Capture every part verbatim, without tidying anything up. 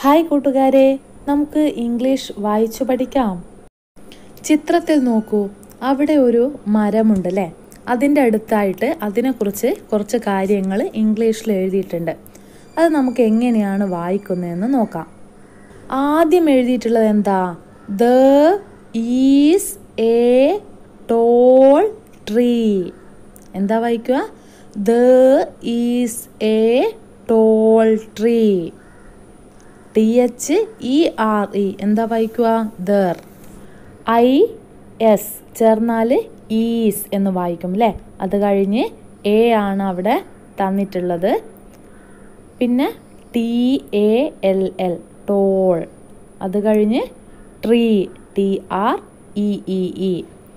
Hi കൂട്ടുകാരെ, നമുക്ക് English വായിച്ചു പഠിക്കാം. ചിത്രത്തിൽ നോക്കൂ, അവിടെ ഒരു മരമുണ്ട് അല്ലേ? അതിൻ്റെ അടുത്തായിട്ട് അതിനെക്കുറിച്ച് കുറച്ച് കാര്യങ്ങൾ ഇംഗ്ലീഷിൽ എഴുതിയിട്ടുണ്ട്. അത് നമുക്ക് എങ്ങനെയാണ് വായിക്കുന്നതെന്ന് നോക്കാം. ആദ്യം എഴുതിയിട്ടുള്ളത് എന്താ? There is a tall tree. എന്താ വായിക്കുക? There is a tall tree. T H E R E എന്താ വായിക്കുക? ദർ. ഐ എസ് ചേർന്നാൽ ഈസ് എന്ന് വായിക്കും അല്ലേ? അത് കഴിഞ്ഞ് എ ആണ് അവിടെ തന്നിട്ടുള്ളത്. പിന്നെ T A L L tall. അത് കഴിഞ്ഞ് tree T R E E E.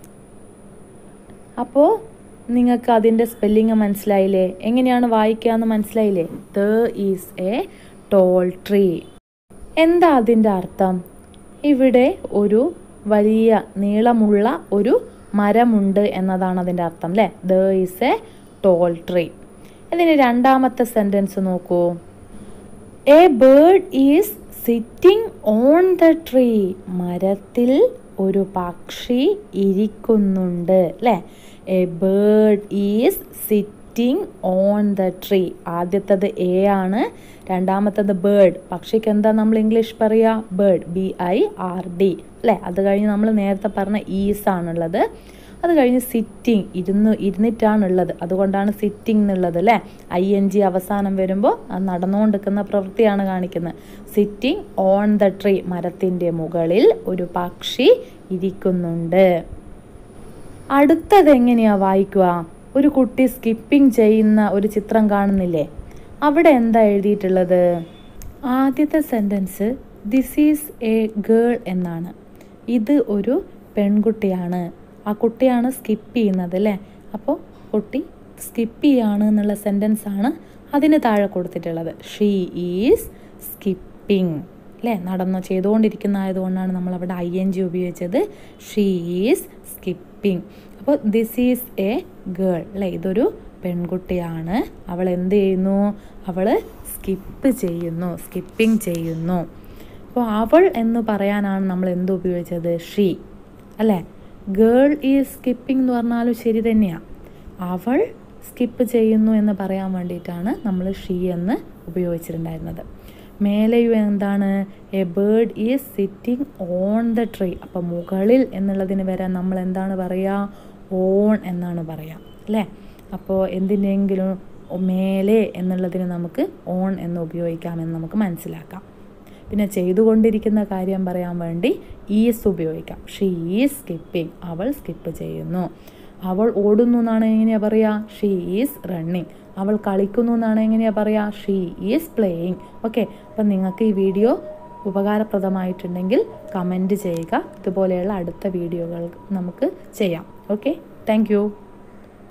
അപ്പോൾ നിങ്ങൾക്ക് അതിൻ്റെ സ്പെല്ലിങ് മനസ്സിലായില്ലേ? എങ്ങനെയാണ് വായിക്കുക എന്ന് മനസ്സിലായില്ലേ? There is a tall tree. എന്താ അതിൻ്റെ അർത്ഥം? ഇവിടെ ഒരു വലിയ നീളമുള്ള ഒരു മരമുണ്ട് എന്നതാണ് അതിൻ്റെ അർത്ഥം അല്ലേ? There is a tall tree. ഇതിന് രണ്ടാമത്തെ സെൻറ്റൻസ് നോക്കൂ. A bird is sitting on the tree. മരത്തിൽ ഒരു പക്ഷി ഇരിക്കുന്നുണ്ട് അല്ലേ? A bird is sitting on the tree. ആദ്യത്തത് എ ആണ്, രണ്ടാമത്തത് ബേർഡ്. പക്ഷിക്ക് എന്താ നമ്മൾ ഇംഗ്ലീഷ് പറയുക? Bird, B I R D അല്ലേ? അത് കഴിഞ്ഞ് നമ്മൾ നേരത്തെ പറഞ്ഞ ഈസ് ആണുള്ളത്. അത് കഴിഞ്ഞ് സിറ്റിംഗ്, ഇരുന്ന് ഇരുന്നിട്ടാണുള്ളത്, അതുകൊണ്ടാണ് സിറ്റിംഗ് എന്നുള്ളത് അല്ലേ? ഐ എൻ ജി അവസാനം വരുമ്പോൾ അത് നടന്നുകൊണ്ടിരിക്കുന്ന പ്രവൃത്തിയാണ് കാണിക്കുന്നത്. സിറ്റിംഗ് ഓൺ ദ ട്രീ, മരത്തിൻ്റെ മുകളിൽ ഒരു പക്ഷി ഇരിക്കുന്നുണ്ട്. അടുത്തത് എങ്ങനെയാ വായിക്കുക? ഒരു കുട്ടി സ്കിപ്പിംഗ് ചെയ്യുന്ന ഒരു ചിത്രം കാണുന്നില്ലേ? അവിടെ എന്താ എഴുതിയിട്ടുള്ളത്? ആദ്യത്തെ sentence this is a girl എന്നാണ്. ഇത് ഒരു പെൺകുട്ടിയാണ്. ആ കുട്ടിയാണ് സ്കിപ്പ് ചെയ്യുന്നത് അല്ലേ? അപ്പോൾ കുട്ടി സ്കിപ്പ് ചെയ്യാണ് എന്നുള്ള സെൻറ്റൻസ് ആണ് അതിന് താഴെ കൊടുത്തിട്ടുള്ളത്. ഷീ ഈസ് സ്കിപ്പിംഗ് അല്ലേ? നടന്നു ചെയ്തുകൊണ്ടിരിക്കുന്ന ആയതുകൊണ്ടാണ് നമ്മളവിടെ ഐ എൻ ജി ഉപയോഗിച്ചത്. She is skipping. അപ്പോൾ ദിസ് ഈസ് എ ഗേൾ അല്ലേ? ഇതൊരു പെൺകുട്ടിയാണ്. അവൾ എന്ത് ചെയ്യുന്നു? അവൾ സ്കിപ്പ് ചെയ്യുന്നു, സ്കിപ്പിംഗ് ചെയ്യുന്നു. അപ്പോൾ അവൾ എന്ന് പറയാനാണ് നമ്മൾ എന്ത് ഉപയോഗിച്ചത്? ഷീ അല്ലേ? ഗേൾ ഈസ് സ്കിപ്പിംഗ് എന്ന് പറഞ്ഞാലും ശരി തന്നെയാണ്. അവൾ സ്കിപ്പ് ചെയ്യുന്നു എന്ന് പറയാൻ വേണ്ടിയിട്ടാണ് നമ്മൾ ഷീ എന്ന് ഉപയോഗിച്ചിട്ടുണ്ടായിരുന്നത്. മേലെയും എന്താണ്? A bird is sitting on the tree. അപ്പോൾ മുകളിൽ എന്നുള്ളതിന് വരാൻ നമ്മൾ എന്താണ് പറയുക? ഓൺ എന്നാണ് പറയുക അല്ലേ? അപ്പോൾ എന്തിനെങ്കിലും മേലെ എന്നുള്ളതിന് നമുക്ക് ഓൺ എന്ന് ഉപയോഗിക്കാമെന്ന് നമുക്ക് മനസ്സിലാക്കാം. പിന്നെ ചെയ്തുകൊണ്ടിരിക്കുന്ന കാര്യം പറയാൻ വേണ്ടി ഈസ് ഉപയോഗിക്കാം. ഷീ ഈസ് സ്കിപ്പിംഗ്, അവൾ സ്കിപ്പ് ചെയ്യുന്നു. അവൾ ഓടുന്നു എന്നാണ് എങ്ങനെയാ പറയുക? She is running. അവൾ കളിക്കുന്നു എന്നാണ് എങ്ങനെയാ പറയുക? She is playing. ഓക്കെ, അപ്പം നിങ്ങൾക്ക് ഈ വീഡിയോ ഉപകാരപ്രദമായിട്ടുണ്ടെങ്കിൽ കമൻറ്റ് ചെയ്യുക. ഇതുപോലെയുള്ള അടുത്ത വീഡിയോകൾ നമുക്ക് ചെയ്യാം. Okay, thank U.